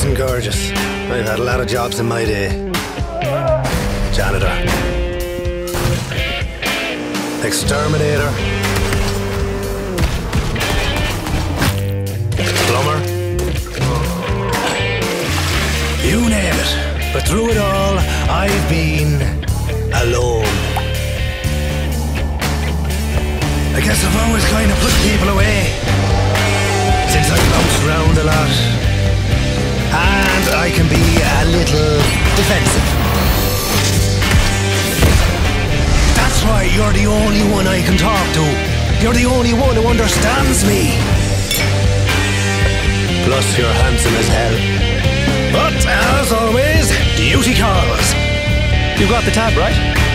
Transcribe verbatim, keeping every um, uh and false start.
wasn't gorgeous. I've had a lot of jobs in my day. Janitor. Exterminator. Plumber. You name it. But through it all, I've been alone. I guess I've always kind of pushed people away, since I've bounced around a lot. And I can be a little defensive. That's why you're the only one I can talk to. You're the only one who understands me. Plus you're handsome as hell. But as always, duty calls. You got the tab, right?